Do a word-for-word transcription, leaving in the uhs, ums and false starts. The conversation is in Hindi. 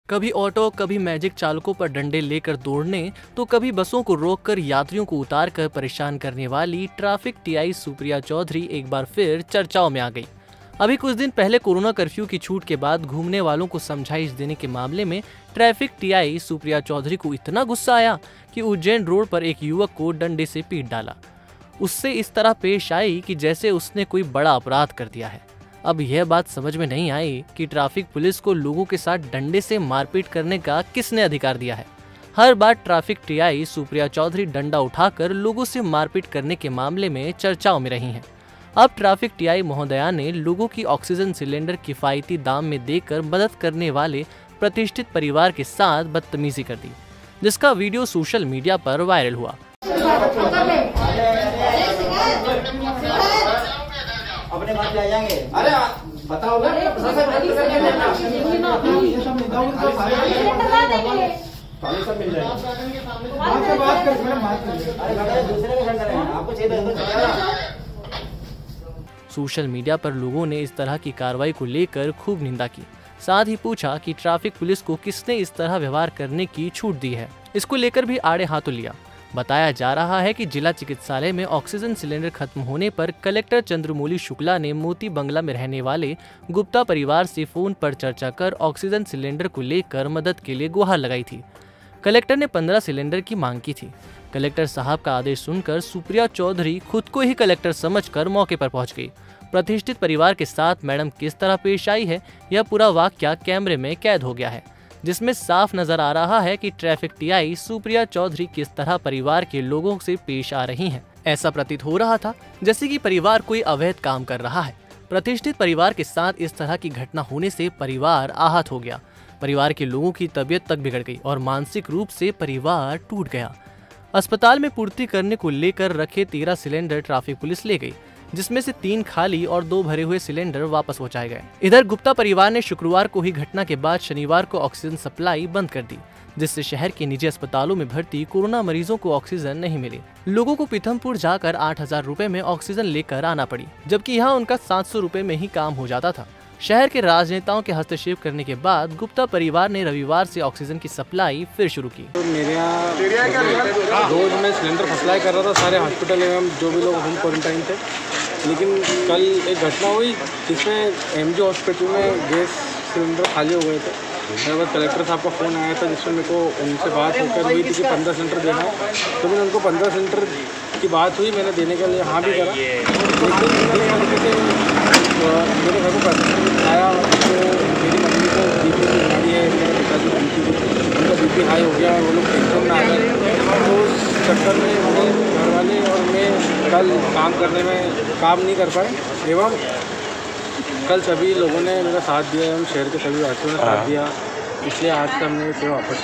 कभी ऑटो, कभी मैजिक चालकों पर डंडे लेकर दौड़ने, तो कभी बसों को रोककर यात्रियों को उतार कर परेशान करने वाली ट्रैफिक टीआई सुप्रिया चौधरी एक बार फिर चर्चाओं में आ गई। अभी कुछ दिन पहले कोरोना कर्फ्यू की छूट के बाद घूमने वालों को समझाइश देने के मामले में ट्रैफिक टीआई सुप्रिया चौधरी को इतना गुस्सा आया कि उज्जैन रोड पर एक युवक को डंडे से पीट डाला। उससे इस तरह पेश आई कि जैसे उसने कोई बड़ा अपराध कर दिया है। अब यह बात समझ में नहीं आई कि ट्रैफिक पुलिस को लोगों के साथ डंडे से मारपीट करने का किसने अधिकार दिया है। हर बार ट्रैफिक टीआई सुप्रिया चौधरी डंडा उठाकर लोगों से मारपीट करने के मामले में चर्चाओं में रही हैं। अब ट्रैफिक टीआई महोदया ने लोगों की ऑक्सीजन सिलेंडर किफायती दाम में देकर मदद करने वाले प्रतिष्ठित परिवार के साथ बदतमीजी कर दी, जिसका वीडियो सोशल मीडिया पर वायरल हुआ। अपने बात ले जाएंगे। अरे बताओ ना, सब मिल जाएगा। बात कर मैडम, बात कर। अरे दूसरे का सेंटर है, आपको चाहिए। सोशल मीडिया पर लोगों ने इस तरह की कार्रवाई को लेकर खूब निंदा की। साथ ही पूछा कि ट्रैफिक पुलिस को किसने इस तरह व्यवहार करने की छूट दी है। इसको लेकर भी आड़े हाथों लिया। बताया जा रहा है कि जिला चिकित्सालय में ऑक्सीजन सिलेंडर खत्म होने पर कलेक्टर चंद्रमौली शुक्ला ने मोती बंगला में रहने वाले गुप्ता परिवार से फोन पर चर्चा कर ऑक्सीजन सिलेंडर को लेकर मदद के लिए गुहार लगाई थी। कलेक्टर ने पंद्रह सिलेंडर की मांग की थी। कलेक्टर साहब का आदेश सुनकर सुप्रिया चौधरी खुद को ही कलेक्टर समझकर मौके पर पहुंच गई। प्रतिष्ठित परिवार के साथ मैडम किस तरह पेश आई है, यह पूरा वाकया कैमरे में कैद हो गया है, जिसमें साफ नजर आ रहा है कि ट्रैफिक टीआई सुप्रिया चौधरी किस तरह परिवार के लोगों से पेश आ रही हैं। ऐसा प्रतीत हो रहा था जैसे कि परिवार कोई अवैध काम कर रहा है। प्रतिष्ठित परिवार के साथ इस तरह की घटना होने से परिवार आहत हो गया। परिवार के लोगों की तबीयत तक बिगड़ गई और मानसिक रूप से परिवार टूट गया। अस्पताल में पूर्ति करने को लेकर रखे तेरह सिलेंडर ट्रैफिक पुलिस ले गई, जिसमें से तीन खाली और दो भरे हुए सिलेंडर वापस पहुंचाए गए। इधर गुप्ता परिवार ने शुक्रवार को ही घटना के बाद शनिवार को ऑक्सीजन सप्लाई बंद कर दी, जिससे शहर के निजी अस्पतालों में भर्ती कोरोना मरीजों को ऑक्सीजन नहीं मिली। लोगों को पीथमपुर जाकर आठ हजार रूपए में ऑक्सीजन लेकर आना पड़ी, जबकि यहाँ उनका सात सौ रूपए में ही काम हो जाता था। शहर के राजनेताओं के हस्तक्षेप करने के बाद गुप्ता परिवार ने रविवार से ऑक्सीजन की सप्लाई फिर शुरू की। तो मेरे यहाँ रोज मैं सिलेंडर सप्लाई कर रहा था सारे हॉस्पिटल एवं जो भी लोग होम क्वारंटाइन थे, लेकिन कल एक घटना हुई जिसमें एमजी हॉस्पिटल में गैस सिलेंडर खाली हो गए थे। मेरे पास कलेक्टर साहब का फ़ोन आया था, जिसमें मेरे को उनसे बात होकर हुई थी कि पंद्रह सिलेंडर देना है। तो मैंने उनको पंद्रह सिलेंडर की बात हुई, मैंने देने के लिए हाँ भी करा। लेकिन मेरे घर को पैसा आया तो मेरी मम्मी को बीपी की बीमारी है, मेरे पिताजी को बीपी उनका बीपी हाई हो गया, वो लोग टेंशन में आ गए। तो उस चक्कर में मेरे घर वाले और मैं कल काम करने में काम नहीं कर पाए, एवं कल सभी लोगों ने मेरा साथ दिया एवं शहर के सभी वासियों ने साथ दिया, इसलिए आज से हमने सेवा वापस